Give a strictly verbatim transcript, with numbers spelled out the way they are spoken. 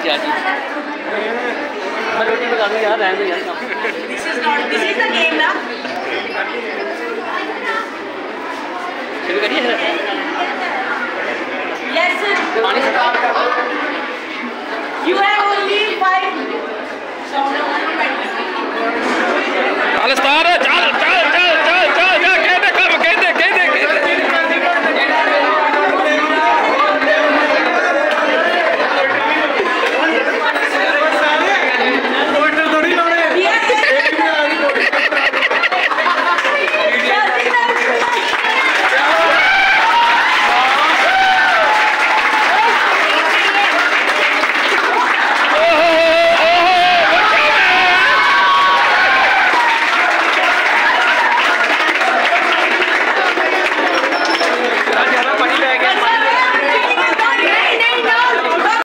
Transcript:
चाची मैं रोटी पका दूँ यार, रहने दो यार। This is not, this is the game ना। शुरू करिए। Yes. पानी से